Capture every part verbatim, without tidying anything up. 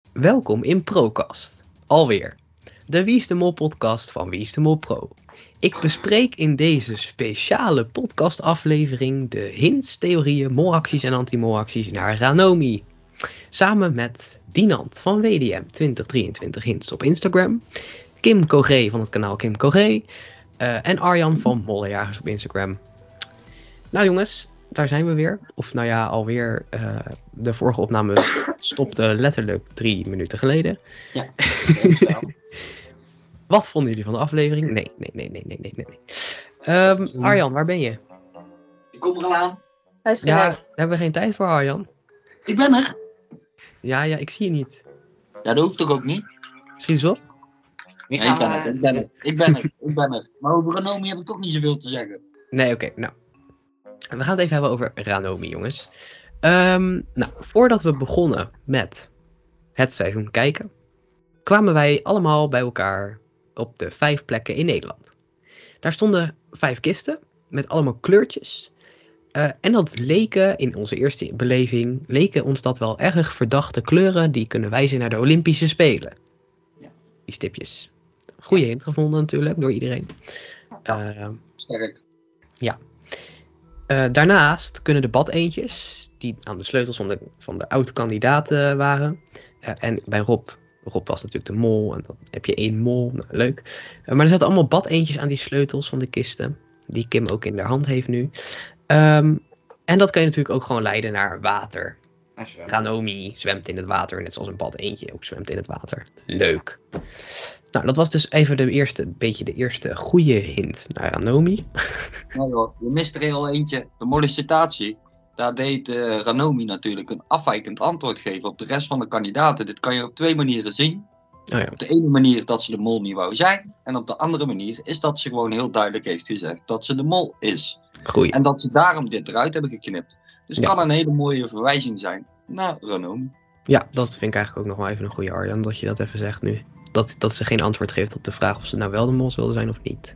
Welkom in Procast. Alweer. De Wie is de Mol podcast van Wie is de Mol Pro. Ik bespreek in deze speciale podcastaflevering de hints, theorieën, molacties en anti-molacties naar Ranomi. Samen met Dinant van W D M twintig drieëntwintig hints op Instagram. Kim Cogé van het kanaal Kim Cogé. Uh, en Arjan van Mollejagers op Instagram. Nou jongens, daar zijn we weer. Of nou ja, alweer. Uh, de vorige opname stopte letterlijk drie minuten geleden. Ja, Wat vonden jullie van de aflevering? Nee, nee, nee, nee, nee, nee, nee. Um, Arjan, waar ben je? Ik kom er al aan. Hij is Ja, gelijk. daar hebben we geen tijd voor, Arjan. Ik ben er. Ja, ja, ik zie je niet. Ja, dat hoeft toch ook niet? Schiet eens op. Nee, ik ben er, ik ben er, ik ben er, ik ben er. Maar over Ranomi heb ik toch niet zoveel te zeggen. Nee, oké, okay, nou. We gaan het even hebben over Ranomi, jongens. Um, nou, voordat we begonnen met het seizoen kijken, kwamen wij allemaal bij elkaar op de vijf plekken in Nederland. Daar stonden vijf kisten met allemaal kleurtjes. Uh, en dat leken, in onze eerste beleving, leken ons dat wel erg verdachte kleuren die kunnen wijzen naar de Olympische Spelen. Ja. Die stipjes. Goeie hint gevonden natuurlijk, door iedereen. Ja, uh, sterk. Ja. Uh, daarnaast kunnen de badeentjes, die aan de sleutels van de, van de oud-kandidaten waren. Uh, en bij Rob, Rob was natuurlijk de mol en dan heb je één mol, nou, leuk. Uh, maar er zaten allemaal badeentjes aan die sleutels van de kisten, die Kim ook in haar hand heeft nu. Um, en dat kan je natuurlijk ook gewoon leiden naar water. Ranomi zwemt in het water, net zoals een badeentje ook zwemt in het water. Leuk. Nou, dat was dus even de eerste, beetje de eerste goede hint naar Ranomi. Nee hoor, je mist er heel eentje. De mollicitatie. Daar deed uh, Ranomi natuurlijk een afwijkend antwoord geven op de rest van de kandidaten. Dit kan je op twee manieren zien. Oh ja. Op de ene manier dat ze de mol niet wou zijn. En op de andere manier is dat ze gewoon heel duidelijk heeft gezegd dat ze de mol is. Goeie. En dat ze daarom dit eruit hebben geknipt. Dus het Ja. kan een hele mooie verwijzing zijn naar Ranomi. Ja, dat vind ik eigenlijk ook nog wel even een goede, Arjan, dat je dat even zegt nu. Dat, dat ze geen antwoord geeft op de vraag of ze nou wel de mol wilde zijn of niet.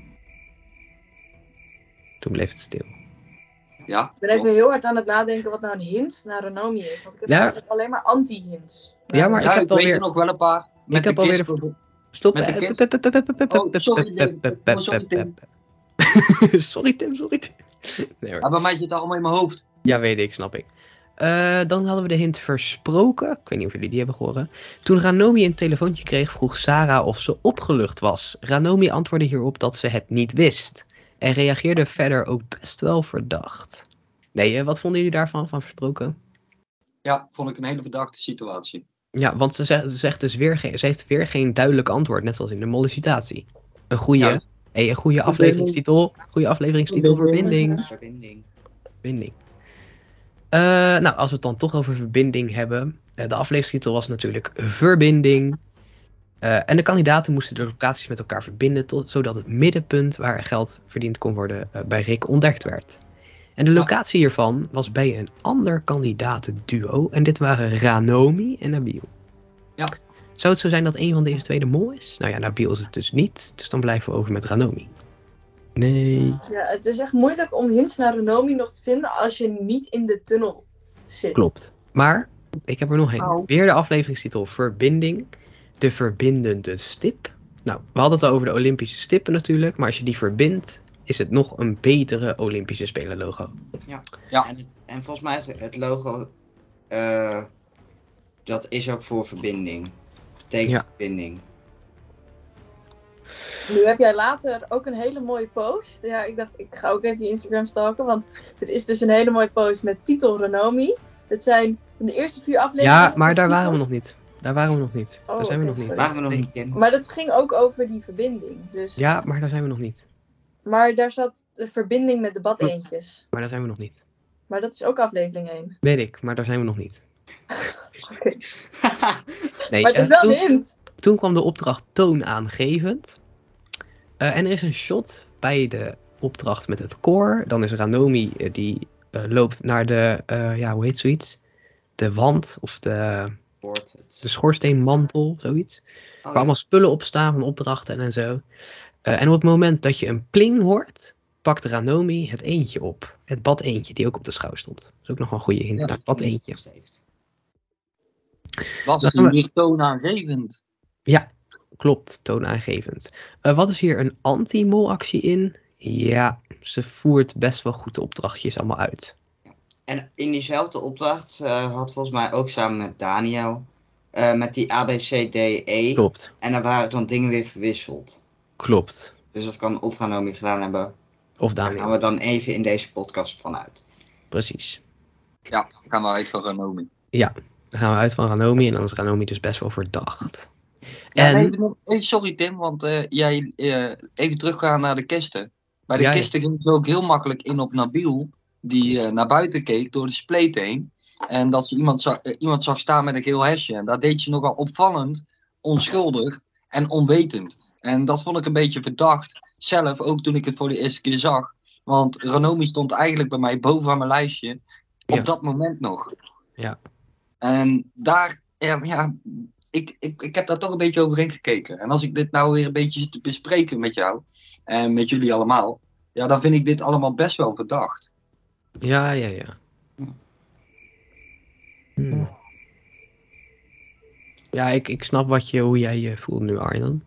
Toen bleef het stil. Ja, Ik ben even heel hard aan het nadenken wat nou een hint naar Ranomi is. Want ik heb Ja. eigenlijk alleen maar anti-hints. Ja, maar ja, ik heb ik weet alweer- er nog wel een paar. Met Ik heb de alweer kist de- voor- Stop. Met de kind. Oh, Oh, sorry, Tim. Oh, sorry, Tim. Sorry Tim, sorry Tim. Nee hoor. Maar bij mij zit het allemaal in mijn hoofd. Ja, weet ik, snap ik. Uh, dan hadden we de hint versproken. Ik weet niet of jullie die hebben gehoord. Toen Ranomi een telefoontje kreeg, vroeg Sarah of ze opgelucht was. Ranomi antwoordde hierop dat ze het niet wist. En reageerde verder ook best wel verdacht. Nee, uh, wat vonden jullie daarvan, van versproken? Ja, vond ik een hele verdachte situatie. Ja, want ze zegt, ze zegt dus weer geen, ze heeft weer geen duidelijk antwoord, net zoals in de mollicitatie. Een goede, Ja. hey, een goede afleveringstitel. Goede afleveringstitel, verbinding. Verbinding. Verbinding. Uh, nou, als we het dan toch over verbinding hebben. Uh, de afleveringstitel was natuurlijk Verbinding. Uh, en de kandidaten moesten de locaties met elkaar verbinden, tot, zodat het middenpunt waar geld verdiend kon worden uh, bij Rick ontdekt werd. En de locatie hiervan was bij een ander kandidatenduo. En dit waren Ranomi en Nabil. Ja. Zou het zo zijn dat een van deze twee de mol is? Nou ja, Nabil is het dus niet. Dus dan blijven we over met Ranomi. Nee. Ja, het is echt moeilijk om hints naar Ranomi nog te vinden als je niet in de tunnel zit. Klopt. Maar ik heb er nog één. Oh. Weer de afleveringstitel Verbinding. De verbindende stip. Nou, we hadden het al over de Olympische stippen natuurlijk. Maar als je die verbindt, is het nog een betere Olympische Spelen logo. Ja. Ja. En, het, en volgens mij is het logo, uh, dat is ook voor verbinding. Betekent Ja. verbinding. Nu heb jij later ook een hele mooie post. Ja, ik dacht, ik ga ook even je Instagram stalken. Want er is dus een hele mooie post met titel Ranomi. Dat zijn van de eerste vier afleveringen. Ja, maar daar waren we nog niet. Daar waren we nog niet. Oh, Daar zijn we oké, nog niet. sorry. Waren we nog niet in? Maar dat ging ook over die verbinding. Dus... Ja, maar daar zijn we nog niet. Maar daar zat de verbinding met de badeentjes. Maar daar zijn we nog niet. Maar dat is ook aflevering één. Weet ik, maar daar zijn we nog niet. Oké. Nee, Maar het is eh, wel toen, een hint. toen kwam de opdracht toonaangevend. Uh, en er is een shot bij de opdracht met het koor. Dan is Ranomi uh, die uh, loopt naar de, uh, ja, hoe heet zoiets? De wand of de, Poort, het... de schoorsteenmantel, zoiets. Oh, Waar ja. allemaal spullen op staan van opdrachten en zo. Uh, en op het moment dat je een pling hoort, pakt Ranomi het eentje op. Het bad eentje die ook op de schouw stond. Dat is ook nog wel een goede hint. Ja, naar het bad eentje. Heeft. Was Dan gaan we- hier toonaangevend? Ja, klopt, toonaangevend. Uh, wat is hier een anti-molactie in? Ja, ze voert best wel goed de opdrachtjes allemaal uit. En in diezelfde opdracht uh, had volgens mij ook samen met Daniel, uh, met die A B C D E. Klopt. En daar waren dan dingen weer verwisseld. Klopt. Dus dat kan of Ranomi gedaan hebben. Of Daar Daniel. gaan we dan even in deze podcast vanuit. Precies. Ja, gaan we uit van Ranomi. Ja, dan gaan we uit van Ranomi en dan is Ranomi dus best wel verdacht. Ja, en... nee, even, even, sorry Tim, want uh, jij uh, even teruggaan naar de kisten. Bij de Ja, kisten ging ze ook heel makkelijk in op Nabil, die uh, naar buiten keek door de spleet heen. En dat ze iemand zag, uh, iemand zag staan met een geel hesje. En dat deed ze nogal opvallend, onschuldig en onwetend. En dat vond ik een beetje verdacht, zelf ook toen ik het voor de eerste keer zag. Want Ranomi stond eigenlijk bij mij bovenaan mijn lijstje, op Ja. dat moment nog. Ja. En daar, ja, ja ik, ik, ik heb daar toch een beetje overheen gekeken. En als ik dit nou weer een beetje zit te bespreken met jou, en met jullie allemaal, ja, dan vind ik dit allemaal best wel verdacht. Ja, ja, ja. Hmm. Ja, ik, ik snap wat je, hoe jij je voelt nu, Arjan.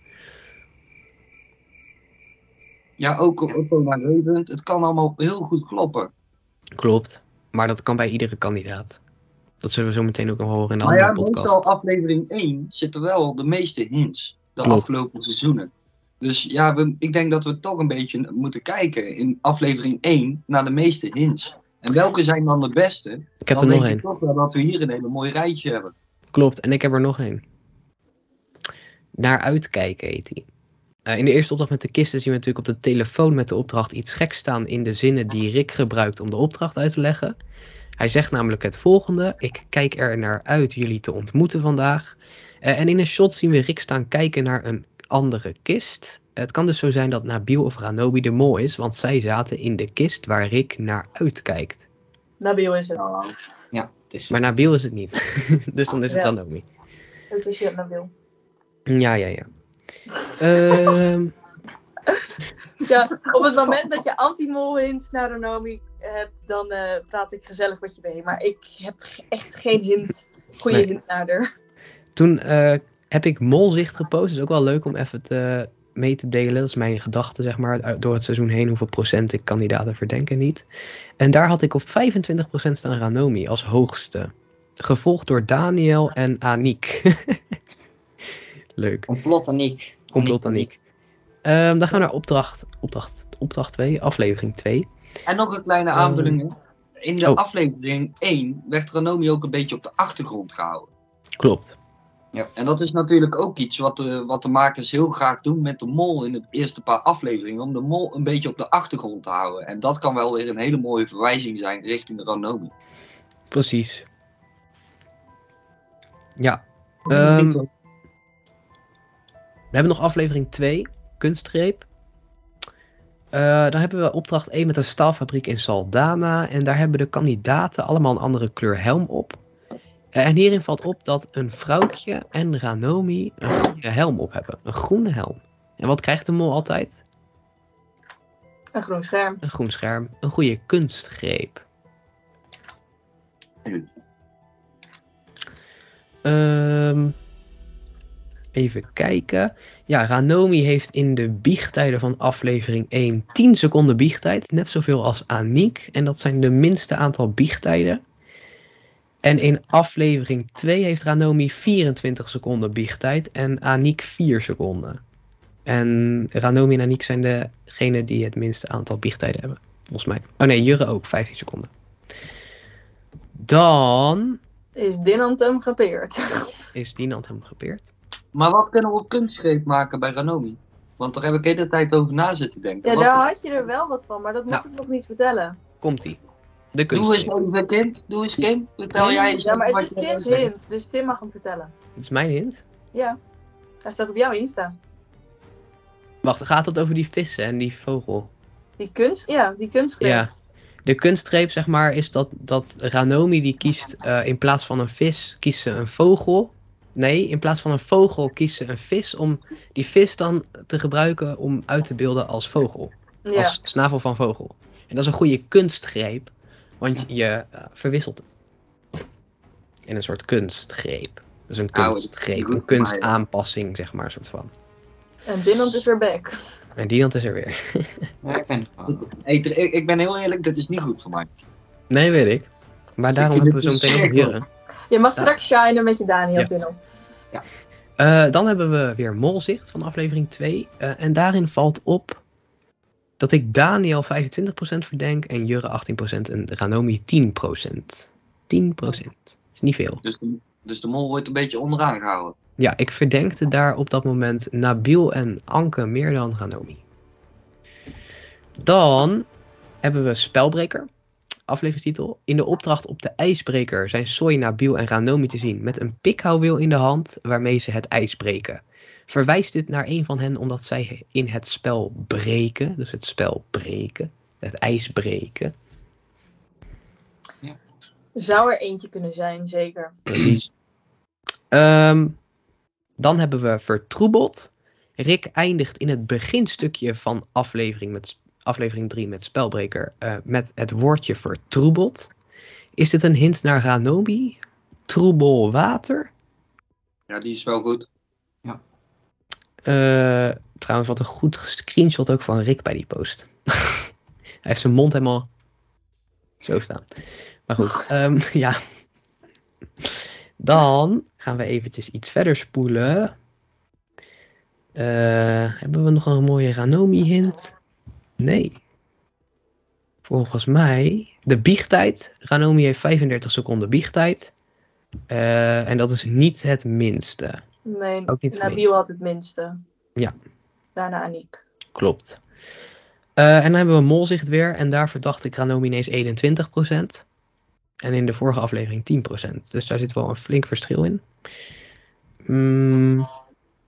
Ja, ook op toonaangevend. Het kan allemaal heel goed kloppen. Klopt. Maar dat kan bij iedere kandidaat. Dat zullen we zo meteen ook nog horen in de Maar andere ja, podcast. meestal aflevering één zitten wel de meeste hints. De Klopt. afgelopen seizoenen. Dus ja, we, ik denk dat we toch een beetje moeten kijken in aflevering één naar de meeste hints. En welke zijn dan de beste? Ik heb Dan er nog denk één. ik toch wel dat we hier een hele mooi rijtje hebben. Klopt, en ik heb er nog één. Naar uitkijken heet die. Uh, in de eerste opdracht met de kisten zien we natuurlijk op de telefoon met de opdracht iets geks staan in de zinnen die Rick gebruikt om de opdracht uit te leggen. Hij zegt namelijk het volgende: ik kijk er naar uit jullie te ontmoeten vandaag. Uh, en in een shot zien we Rick staan kijken naar een andere kist. Uh, het kan dus zo zijn dat Nabil of Ranomi de mol is, want zij zaten in de kist waar Rick naar uitkijkt. Nabil is het. Ja. Ja, het is... Maar Nabil is het niet. Dus dan is het Ja. Ranomi. Het is je Nabil. Ja, ja, ja. Ehm Ja, op het moment dat je anti-mol hints naar Ranomi hebt, dan uh, praat ik gezellig met je mee. Maar ik heb echt geen hint, goede Nee. hint naar haar. Toen uh, heb ik Molzicht gepost. Het is ook wel leuk om even te, mee te delen. Dat is mijn gedachte, zeg maar, door het seizoen heen. Hoeveel procent ik kandidaten verdenk en niet. En daar had ik op vijfentwintig procent staan Ranomi als hoogste. Gevolgd door Daniel en Aniek. Leuk. Complot Aniek. Complot Aniek. Um, dan gaan we naar opdracht, opdracht, opdracht twee, aflevering twee. En nog een kleine aanvulling. Um, In de oh. aflevering één werd Ranomi ook een beetje op de achtergrond gehouden. Klopt. Ja. En dat is natuurlijk ook iets wat de, wat de makers heel graag doen met de mol in de eerste paar afleveringen. Om de mol een beetje op de achtergrond te houden. En dat kan wel weer een hele mooie verwijzing zijn richting Ranomi. Precies. Ja. Um, we hebben nog aflevering twee, kunstgreep. Uh, dan hebben we opdracht één met een staalfabriek in Saldana. En daar hebben de kandidaten allemaal een andere kleur helm op. Uh, en hierin valt op dat een vrouwtje en Ranomi een groene helm op hebben. Een groene helm. En wat krijgt de mol altijd? Een groen scherm. Een groen scherm. Een goede kunstgreep. Um, even kijken. Ja, Ranomi heeft in de biechtijden van aflevering één tien seconden biechttijd. Net zoveel als Aniek. En dat zijn de minste aantal biechtijden. En in aflevering twee heeft Ranomi vierentwintig seconden biechttijd. En Aniek vier seconden. En Ranomi en Aniek zijn degene die het minste aantal biechtijden hebben. Volgens mij. Oh nee, Jurre ook, vijftien seconden. Dan... Is Dinant hem gepeerd. Is Dinant hem gepeerd. Maar wat kunnen we op kunstgreep maken bij Ranomi? Want daar heb ik de hele tijd over na zitten denken. Ja, wat daar had je er wel wat van, maar dat mag Nou. ik nog niet vertellen. Komt-ie. De Doe eens kunstgreep. even Kim. Doe eens Kim. Vertel jij eens. Ja, maar het wat is je Tim's erover hint, dus Tim mag hem vertellen. Dit is mijn hint. Ja, hij staat op jouw Insta. Wacht, gaat het over die vissen en die vogel? Die kunst, ja, die kunstgreep. Ja. De kunstgreep, zeg maar, is dat, dat Ranomi die kiest uh, in plaats van een vis, kiest ze een vogel. Nee, in plaats van een vogel kiest ze een vis om die vis dan te gebruiken om uit te beelden als vogel. Ja. Als snavel van vogel. En dat is een goede kunstgreep, want je uh, verwisselt het. In een soort kunstgreep. Dus een Nou, kunstgreep, goed een voor mij, kunstaanpassing, zeg maar, een soort van. En Dinant is weer back. En die hand is er weer. Ja, ik ben er gewoon. Ik, ik, ik ben heel eerlijk, dat is niet goed voor mij. Nee, weet ik. Maar daarom Ik vind hebben we zo het meteen nog verschrikkelijk. Jurre. Je mag Ja. straks shinen met je Daniel, Ja. Dinant. Uh, dan hebben we weer Molzicht van aflevering twee. Uh, en daarin valt op dat ik Daniel vijfentwintig procent verdenk en Jurre achttien procent en Ranomi tien procent. tien procent. Is niet veel. Dus de, dus de mol wordt een beetje onderaan gehouden. Ja, ik verdenkte daar op dat moment Nabil en Anke meer dan Ranomi. Dan hebben we Spelbreker. Afleveringstitel. In de opdracht op de ijsbreker zijn Soy, Nabil en Ranomi te zien met een pikhouweel in de hand waarmee ze het ijs breken. Verwijst dit naar een van hen omdat zij in het spel breken, dus het spel breken, het ijs breken. Zou er eentje kunnen zijn, zeker. Precies. um, dan hebben we Vertroebeld. Rick eindigt in het beginstukje van aflevering, met, aflevering drie met Spelbreker uh, met het woordje vertroebeld. Is dit een hint naar Ranomi? Troebel water? Ja, die is wel goed. Uh, trouwens, wat een goed screenshot ook van Rick bij die post. Hij heeft zijn mond helemaal zo staan. Maar goed, um, ja. Dan gaan we eventjes iets verder spoelen. Uh, hebben we nog een mooie Ranomi hint? Nee. Volgens mij, de biechttijd. Ranomi heeft vijfendertig seconden biechttijd. Uh, en dat is niet het minste. Nee, Ook niet het Nabil minste. had het minste. Ja. Daarna Aniek. Klopt. Uh, en dan hebben we Molzicht weer. En daar verdacht ik Ranomi ineens eenentwintig procent. En in de vorige aflevering tien procent. Dus daar zit wel een flink verschil in. Mm,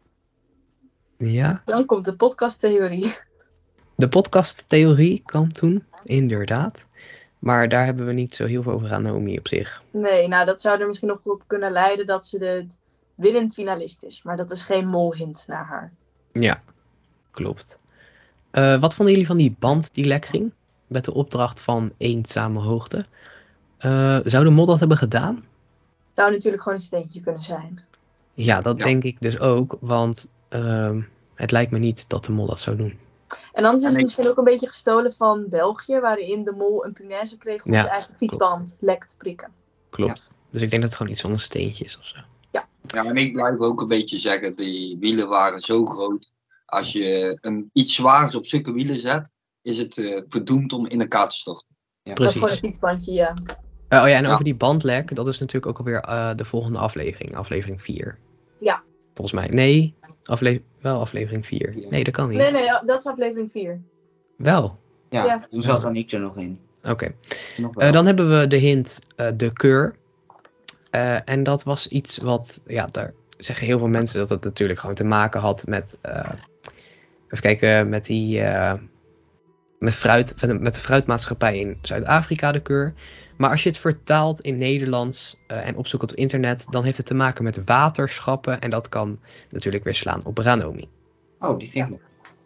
ja. Dan komt de podcasttheorie. De podcasttheorie kan toen, inderdaad. Maar daar hebben we niet zo heel veel over Ranomi op zich. Nee, nou dat zou er misschien nog op kunnen leiden dat ze de winnend finalist is. Maar dat is geen molhint naar haar. Ja, klopt. Uh, wat vonden jullie van die band die lek ging? Met de opdracht van eenzame hoogte. Uh, zou de mod dat hebben gedaan? Zou natuurlijk gewoon een steentje kunnen zijn. Ja, dat Ja. denk ik dus ook. Want uh, het lijkt me niet dat de mod dat zou doen. En anders is En het ik- misschien ook een beetje gestolen van België. Waarin de mol een punaise kreeg om Ja, zijn eigen fietsband lek te prikken. Klopt. Dus ik denk dat het gewoon iets van een steentje is of zo. Ja, en ik blijf ook een beetje zeggen, die wielen waren zo groot. Als je een, iets zwaars op zulke wielen zet, is het uh, verdoemd om in elkaar te storten. Dat is Precies. gewoon een fietsbandje, ja. Uh, oh ja, en Ja. over die bandlek, dat is natuurlijk ook alweer uh, de volgende aflevering. Aflevering vier. Ja. Volgens mij. Nee, afle wel aflevering vier. Vier. Nee, dat kan niet. Nee, nee, dat is aflevering vier. Wel. Ja, Ja. toen zat Aniek er nog in. Oké. Nog wel. Uh, dan hebben we de hint uh, de keur. Uh, en dat was iets wat, ja, daar zeggen heel veel mensen dat het natuurlijk gewoon te maken had met, uh, even kijken, met die, uh, met, fruit, met de fruitmaatschappij in Zuid-Afrika, de keur. Maar als je het vertaalt in Nederlands uh, en opzoekt op internet, dan heeft het te maken met waterschappen. En dat kan natuurlijk weer slaan op Ranomi. Oh, die vind ik nog.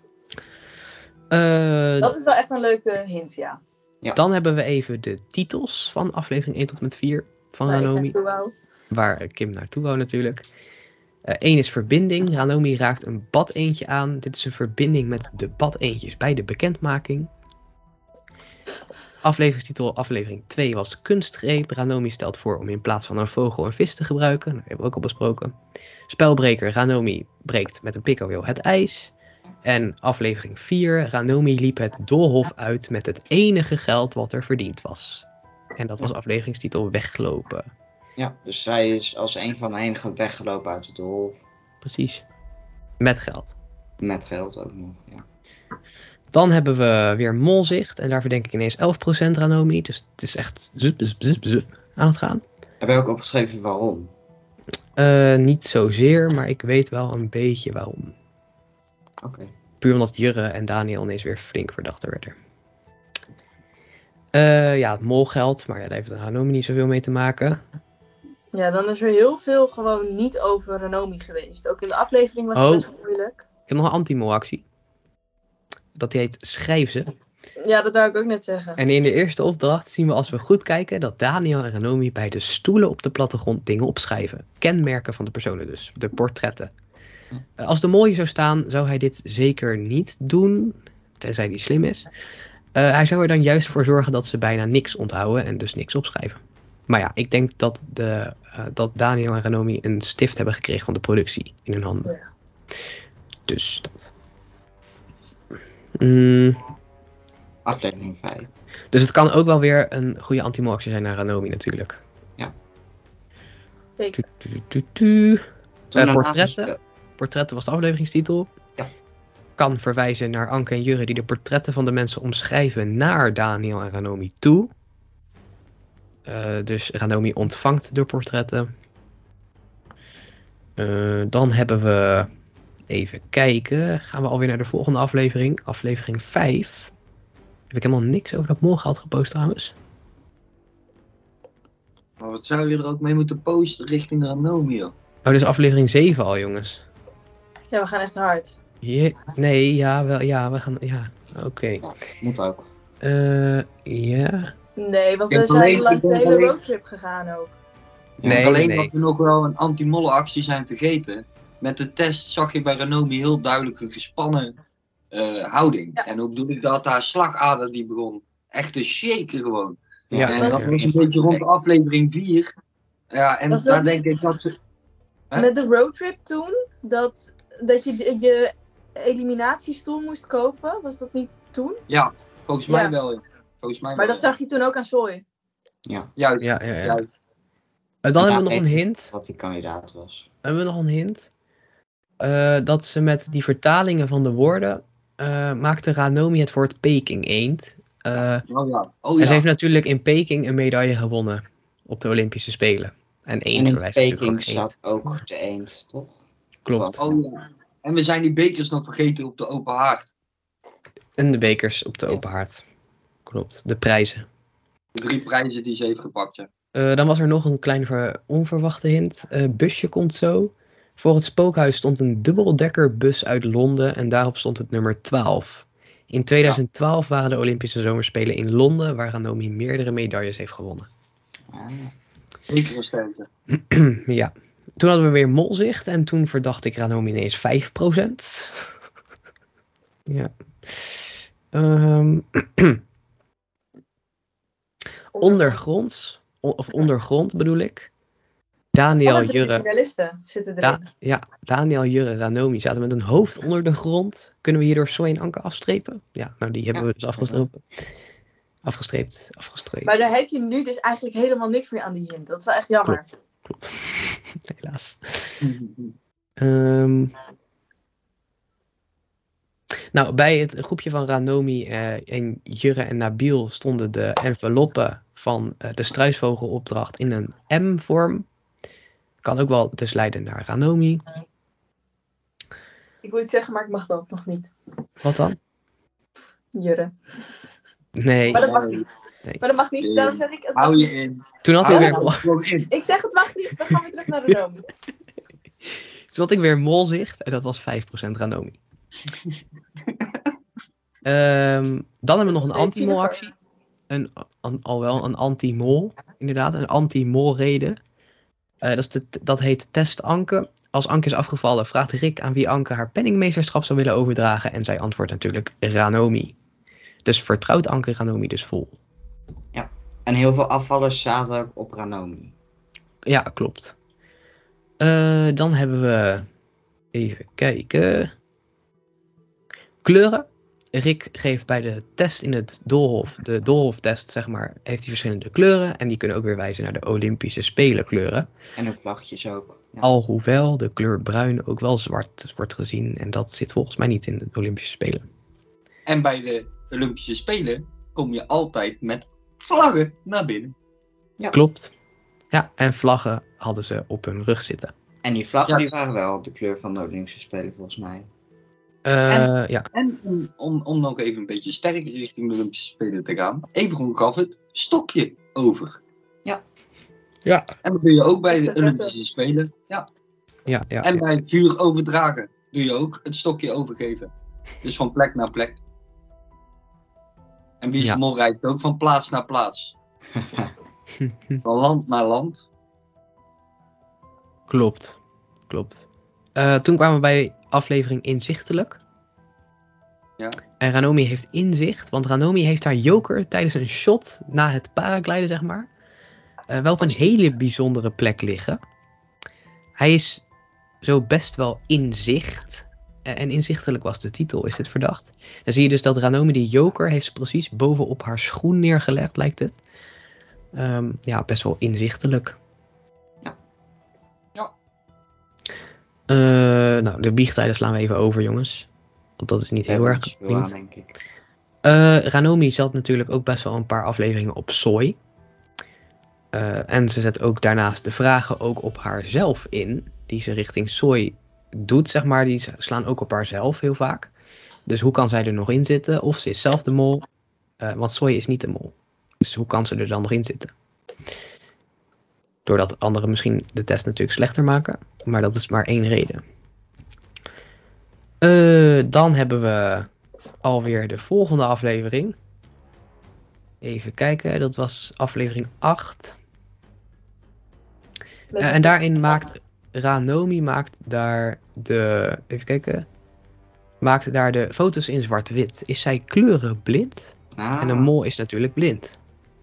Uh, Dat is wel echt een leuke hint, ja. Ja. Dan hebben we even de titels van aflevering één tot en met vier van Waar ik Ranomi. naartoe wou. Waar Kim naartoe wou natuurlijk. Eén uh, is verbinding. Ranomi raakt een badeentje aan. Dit is een verbinding met de badeentjes bij de bekendmaking. Afleveringstitel aflevering twee was kunstgreep. Ranomi stelt voor om in plaats van een vogel een vis te gebruiken. Dat hebben we ook al besproken. Spelbreker. Ranomi breekt met een pikhouweel het ijs. En aflevering vier. Ranomi liep het doolhof uit met het enige geld wat er verdiend was. En dat was afleveringstitel weglopen. Ja, dus zij is als een van de enigen weggelopen uit het hof. Precies. Met geld. Met geld ook nog, ja. Dan hebben we weer Molzicht. En daar verdenk ik ineens elf procent Ranomi. Dus het is echt zup, zup, zup, zup aan het gaan. Heb je ook opgeschreven waarom? Uh, niet zozeer, maar ik weet wel een beetje waarom. Oké. Okay. Puur omdat Jurre en Daniel ineens weer flink verdachter werden. Uh, ja, het molgeld. Maar ja, daar heeft Ranomi niet zoveel mee te maken. Ja, dan is er heel veel gewoon niet over Ranomi geweest. Ook in de aflevering was het Oh. best moeilijk. Ik heb nog een anti-mol actie. Dat die heet Schrijf ze. Ja, dat wou ik ook net zeggen. En in de eerste opdracht zien we als we goed kijken dat Daniel en Ranomi bij de stoelen op de plattegrond dingen opschrijven. Kenmerken van de personen dus, de portretten. Uh, als de mooie zou staan, zou hij dit zeker niet doen, tenzij hij slim is. Uh, hij zou er dan juist voor zorgen dat ze bijna niks onthouden en dus niks opschrijven. Maar ja, ik denk dat, de, uh, dat Daniel en Ranomi een stift hebben gekregen van de productie in hun handen. Ja. Dus dat. Mm. Aflevering vijf. Dus het kan ook wel weer een goede anti-moactie zijn naar Ranomi natuurlijk. Ja. Zeker. Tu, tu, tu, tu. Toen Uh, daarna portretten. gespe- Portretten was de afleveringstitel. Ja. Kan verwijzen naar Anke en Jurre die de portretten van de mensen omschrijven naar Daniel en Ranomi toe. Uh, dus Ranomi ontvangt de portretten. Uh, dan hebben we... Even kijken. Gaan we alweer naar de volgende aflevering. Aflevering vijf. Heb ik helemaal niks over dat molgeld gepost trouwens. Maar wat zou je er ook mee moeten posten richting Ranomi, joh? Oh, dit is aflevering zeven al, jongens. Ja, we gaan echt hard. Je, nee, ja, wel, ja, we gaan, ja, oké. Okay. Ja, moet ook. Uh, ja. Nee, want Ik we denk zijn alleen- langs ik de denk hele alleen- roadtrip gegaan ook. Ja. Nee, alleen nee. dat we nog wel een anti-mollenactie zijn vergeten. Met de test zag je bij Ranomi heel duidelijk een gespannen eh, houding. Ja. En ook bedoel ik dat haar slagader die begon echt te shaken gewoon. Ja, en dat dat is was een beetje rond de aflevering vier. Ja, en Was dat daar niet- denk ik dat ze... Hè? Met de roadtrip toen, dat, dat je de- je eliminatiestoel moest kopen, was dat niet toen? Ja, volgens mij Ja. wel. Ja. Volgens mij Maar wel, dat zag je toen ook aan Soy. Ja. Juist, Ja, ja, ja. juist. Uh, dan Ja, hebben we nog weet een ze hint. Wat die kandidaat was. Hebben we nog een hint. Uh, dat ze met die vertalingen van de woorden uh, maakte Ranomi het woord Peking eend. Uh, Oh ja. Oh En ja. ze heeft natuurlijk in Peking een medaille gewonnen op de Olympische Spelen. En eend En in verwijst natuurlijk Peking ook eend. staat ook de eend, toch? Klopt. Of Oh ja. En we zijn die bekers nog vergeten op de open haard. En de bekers op de Ja. open haard. Klopt, de prijzen. De drie prijzen die ze heeft gepakt. Ja. Uh, dan was er nog een kleine ver- onverwachte hint. Uh, busje komt zo. Voor het spookhuis stond een dubbeldekkerbus uit Londen en daarop stond het nummer twaalf. In tweeduizend twaalf waren de Olympische Zomerspelen in Londen, waar Ranomi meerdere medailles heeft gewonnen. Ah, Zeker een sterkte. Ja. Toen hadden we weer molzicht en toen verdacht ik Ranomi ineens vijf procent. Ja. Um, ondergronds, o- of ondergrond bedoel ik. Daniel Alle drie Jurre. finalisten zitten erin. Da- ja, Daniel Jurre Ranomi zaten met een hoofd onder de grond. Kunnen we hierdoor Soy en Anke afstrepen? Ja, nou die hebben Ja. we dus afgestreept. Afgestreept, afgestreept. Maar daar heb je nu dus eigenlijk helemaal niks meer aan die hint. Dat is wel echt jammer. Klopt, klopt. Helaas. Um, nou, bij het groepje van Ranomi uh, en Jurre en Nabil stonden de enveloppen van uh, de struisvogelopdracht in een M-vorm. Kan ook wel dus leiden naar Ranomi. Ik wil iets zeggen, maar ik mag dat nog niet. Wat dan? Jurre. Nee. Maar dat mag niet. Nee. Maar dat mag niet. Daarom zeg ik het mag Hou je niet. in. Toen had, ik Hou weer, je mol- gewoon in. Ik zeg het mag niet. Dan gaan we terug naar de Ranomi. toen had ik weer molzicht en dat was vijf procent Ranomi. um, dan hebben we nog een anti-mol actie. Een, een, al wel een anti-mol, inderdaad. Een anti-mol-reden. Uh, dat, is de, dat heet Test Anke. Als Anke is afgevallen, vraagt Rick aan wie Anke haar penningmeesterschap zou willen overdragen. En zij antwoordt natuurlijk Ranomi. Dus vertrouwt Anke Ranomi dus vol. En heel veel afvallers zaten ook op Ranomi. Ja, klopt. Uh, dan hebben we... Even kijken... Kleuren. Rick geeft bij de test in het doolhof, de doolhoftest zeg maar, heeft hij verschillende kleuren. En die kunnen ook weer wijzen naar de Olympische Spelen kleuren. En hun vlaggetjes ook. Ja. Alhoewel de kleur bruin ook wel zwart wordt gezien. En dat zit volgens mij niet in de Olympische Spelen. En bij de Olympische Spelen kom je altijd met vlaggen naar binnen. Ja. Klopt. Ja, en vlaggen hadden ze op hun rug zitten. En die vlaggen Ja. die waren wel de kleur van de Olympische Spelen volgens mij. Uh, ja. En om, om, om nog even een beetje sterker richting de Olympische Spelen te gaan. Evengroen gaf het stokje over. Ja. En dat doe je ook bij Is de dat Olympische net, Spelen. Ja. Ja, ja, En ja. bij het vuur overdragen doe je ook het stokje overgeven. Dus van plek naar plek. En Wie is Ja. de Mol rijdt ook van plaats naar plaats. Van land naar land. Klopt, klopt. Eh, toen kwamen we bij aflevering Inzichtelijk. Ja. En Ranomi heeft inzicht, want Ranomi heeft haar joker tijdens een shot na het paragliden, zeg maar, eh, wel op een hele bijzondere plek liggen. Hij is zo best wel in zicht. Eh, en inzichtelijk was de titel, is dit verdacht. Dan zie je dus dat Ranomi die joker heeft ze precies bovenop haar schoen neergelegd, lijkt het. Ehm, ja, best wel inzichtelijk. Ja. Ja. Eh, nou, de biechtijden slaan we even over, jongens. Want dat is niet We heel hebben erg niet zoveel aan, gepinkt. denk ik. Eh, Ranomi zat natuurlijk ook best wel een paar afleveringen op Soy. Eh, en ze zet ook daarnaast de vragen ook op haarzelf in. Die ze richting Soy doet, zeg maar. Die slaan ook op haarzelf heel vaak. Dus hoe kan zij er nog in zitten? Of ze is zelf de mol. Eh, want Soy is niet de mol. Dus hoe kan ze er dan nog in zitten? Doordat anderen misschien de test natuurlijk slechter maken. Maar dat is maar één reden. Eh, dan hebben we alweer de volgende aflevering. Even kijken, dat was aflevering acht. Met Uh, en daarin maakt Ranomi maakt daar de. Even kijken. Maakt daar de foto's in zwart-wit. Is zij kleurenblind? Ah. En een mol is natuurlijk blind.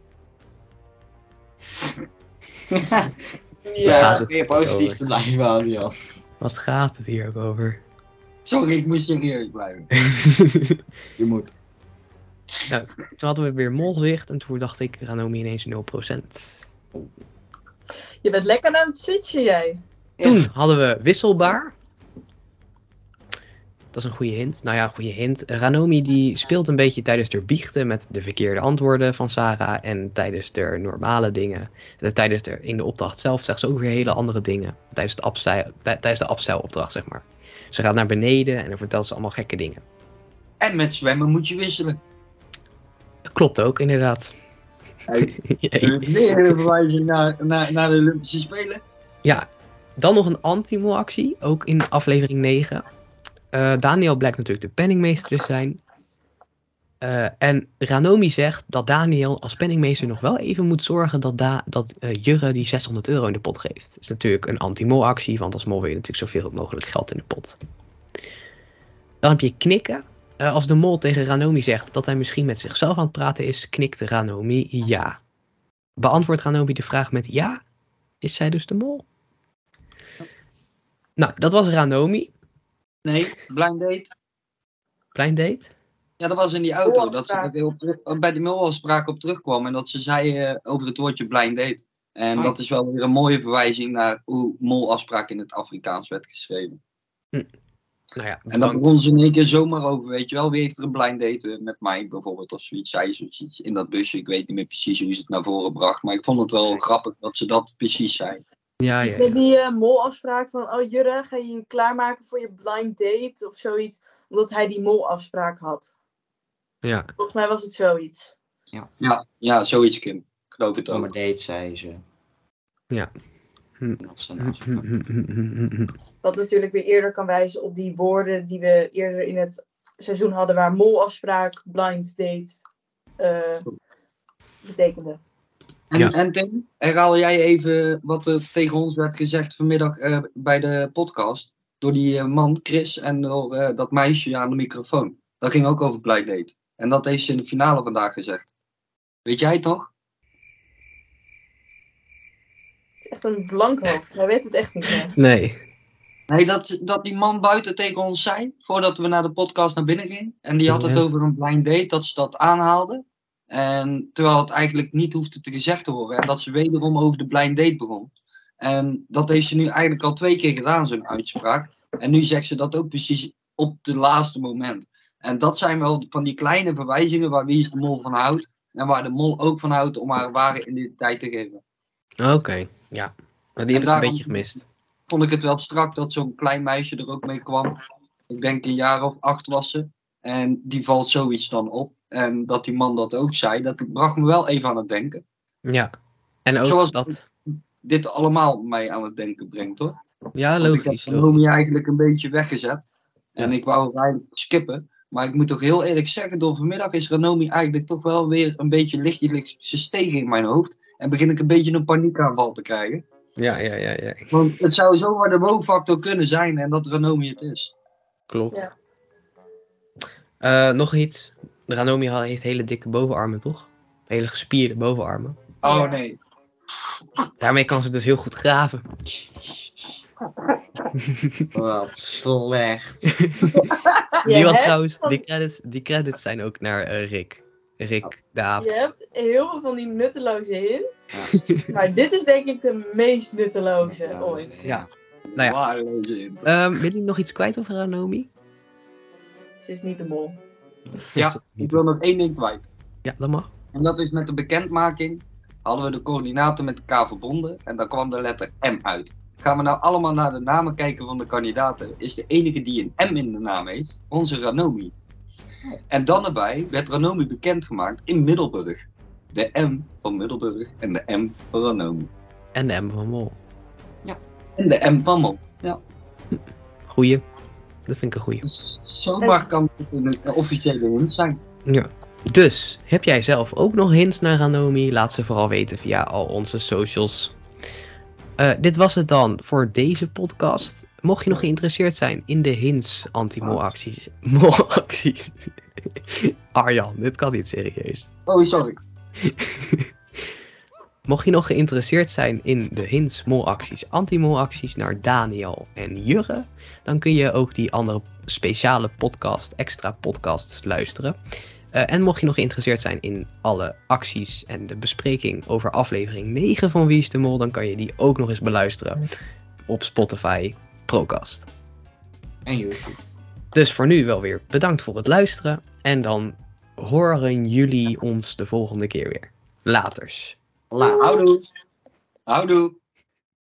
Ja, gaat ja, het weer positief over? te blijven houden, Jan. Wat gaat het hier ook over? Sorry, ik moest serieus blijven. Je moet. Nou, toen hadden we weer molzicht en toen dacht ik Ranomi ineens nul procent. je bent lekker aan het switchen, jij. Toen hadden we wisselbaar. Dat is een goede hint. Nou ja, een goede hint. Ranomi die speelt een beetje tijdens de biechten met de verkeerde antwoorden van Sarah. En tijdens de normale dingen. De, tijdens de, in de opdracht zelf zegt ze ook weer hele andere dingen. Tijdens, het abseil, tijdens de abseilopdracht, zeg maar. Ze gaat naar beneden en dan vertelt ze allemaal gekke dingen. En met zwemmen moet je wisselen. Dat klopt ook, inderdaad. Hey, Jee. weer een verwijzing naar, naar, naar de Olympische Spelen. Ja, dan nog een anti-mol-actie. Ook in aflevering negen. Uh, Daniel blijkt natuurlijk de penningmeester te zijn. Uh, en Ranomi zegt dat Daniel als penningmeester nog wel even moet zorgen dat, da dat uh, Jurre die zeshonderd euro in de pot geeft. Dat is natuurlijk een anti-mol-actie, want als mol wil je natuurlijk zoveel mogelijk geld in de pot. Dan heb je knikken. Uh, als de mol tegen Ranomi zegt dat hij misschien met zichzelf aan het praten is, knikt Ranomi ja. Beantwoordt Ranomi de vraag met ja? Is zij dus de mol? Nou, dat was Ranomi. Nee, blind date. Blind date? Ja, dat was in die auto. Dat Molafspraak. ze er op, bij de molafspraak op terugkwam. En dat ze zei uh, over het woordje blind date. En Hoi. dat is wel weer een mooie verwijzing naar hoe molafspraak in het Afrikaans werd geschreven. Hm. Nou ja, En dan bedankt. begon ze in één keer zomaar over, weet je wel. Wie heeft er een blind date met mij bijvoorbeeld of zoiets. Zij zoiets in dat busje. Ik weet niet meer precies hoe ze het naar voren bracht. Maar ik vond het wel grappig dat ze dat precies zei. Ja, ja, Met ja. die uh, molafspraak van, oh Jurre, ga je je klaarmaken voor je blind date of zoiets. Omdat hij die molafspraak had. Ja. Volgens mij was het zoiets. Ja, ja zoiets Kim. Ik geloof het Oh, ook. maar date, zei ze. Ja. Hm. Dat ze Hm, nou hm, hm, hm, hm, hm, hm. Wat natuurlijk weer eerder kan wijzen op die woorden die we eerder in het seizoen hadden. Waar molafspraak, blind date uh, betekende. En, Ja. en Tim, herhaal jij even wat er tegen ons werd gezegd vanmiddag uh, bij de podcast. Door die uh, man, Chris, en door uh, dat meisje aan de microfoon. Dat ging ook over blind date. En dat heeft ze in de finale vandaag gezegd. Weet jij het nog? Het is echt een blank hoofd. Hij weet het echt niet meer. Nee. Nee, dat, dat die man buiten tegen ons zei, voordat we naar de podcast naar binnen gingen. En die had het Ja. over een blind date, dat ze dat aanhaalde. En terwijl het eigenlijk niet hoefde te gezegd te worden. En dat ze wederom over de blind date begon. En dat heeft ze nu eigenlijk al twee keer gedaan, zo'n uitspraak. En nu zegt ze dat ook precies op het laatste moment. En dat zijn wel van die kleine verwijzingen waar Wie is de Mol van houdt. En waar de mol ook van houdt om haar ware identiteit te geven. Oké, okay. Ja. Maar die heb ik daarom- een beetje gemist. Vond ik het wel strak dat zo'n klein meisje er ook mee kwam. Ik denk een jaar of acht was ze. En die valt zoiets dan op. En dat die man dat ook zei, dat bracht me wel even aan het denken. Ja. En ook Zoals- dat... Dit allemaal mij aan het denken brengt hoor. Ja, Want ik heb logisch. de logisch. Nomi eigenlijk een beetje weggezet. En Ja. ik wou hem eigenlijk skippen. Maar ik moet toch heel eerlijk zeggen, door vanmiddag is Ranomi eigenlijk toch wel weer een beetje lichtjes gestegen in mijn hoofd. En begin ik een beetje een paniekaanval te krijgen. Ja, ja, ja, ja. Want het zou zomaar de wow-factor kunnen zijn en dat Ranomi het is. Klopt. Ja. Eh, nog iets. Ranomi heeft hele dikke bovenarmen, toch? Hele gespierde bovenarmen. Oh Ja. nee. Daarmee kan ze dus heel goed graven. Wat slecht. Die, Je was hebt trouwens, van- die, credits, die credits zijn ook naar eh, Rick. Rick de Aap. Je hebt heel veel van die nutteloze hints. Ja. Maar dit is denk ik de meest nutteloze Nutteloze. ooit. Ja. Nou ja. Waardeloze hint. Ehm, wil je nog iets kwijt over Ranomi? Ze is niet de mol. Ja, ik wil nog één ding kwijt. Ja, dat mag. En dat is met de bekendmaking hadden we de coördinaten met elkaar verbonden en daar kwam de letter M uit. Gaan we nou allemaal naar de namen kijken van de kandidaten, is de enige die een M in de naam heeft, onze Ranomi. En dan erbij werd Ranomi bekendgemaakt in Middelburg. De M van Middelburg en de M van Ranomi. En de M van Mol. En de M van Mol. Ja, Goeie. Dat vind ik een goeie. dus zomaar kan het een officiële hint zijn. Ja. Dus, heb jij zelf ook nog hints naar Ranomi? Laat ze vooral weten via al onze socials. Eh, dit was het dan voor deze podcast. Mocht je nog geïnteresseerd zijn in de hints anti-mol-acties... Mol-acties... Arjan, dit kan niet serieus. Oh, sorry. Mocht je nog geïnteresseerd zijn in de hints, molacties, anti-molacties naar Daniel en Jurre, dan kun je ook die andere speciale podcast, extra podcasts luisteren. Uh, en mocht je nog geïnteresseerd zijn in alle acties en de bespreking over aflevering negen van Wie is de Mol, dan kan je die ook nog eens beluisteren op Spotify Procast. En YouTube. Dus voor nu wel weer bedankt voor het luisteren en dan horen jullie ons de volgende keer weer. Laters. Laat. Houdoe. Houdoe.